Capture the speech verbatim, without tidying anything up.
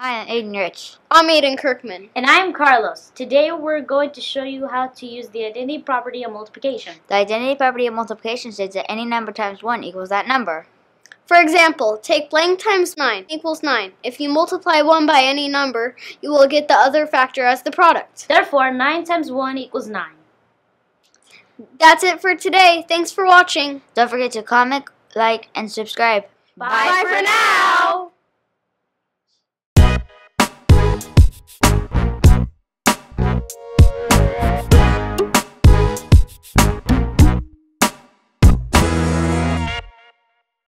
Hi, I'm Aiden Rich. I'm Aiden Kirkman. And I'm Carlos. Today we're going to show you how to use the identity property of multiplication. The identity property of multiplication states that any number times one equals that number. For example, take blank times nine equals nine. If you multiply one by any number, you will get the other factor as the product. Therefore, nine times one equals nine. That's it for today. Thanks for watching. Don't forget to comment, like, and subscribe. Bye, Bye for now.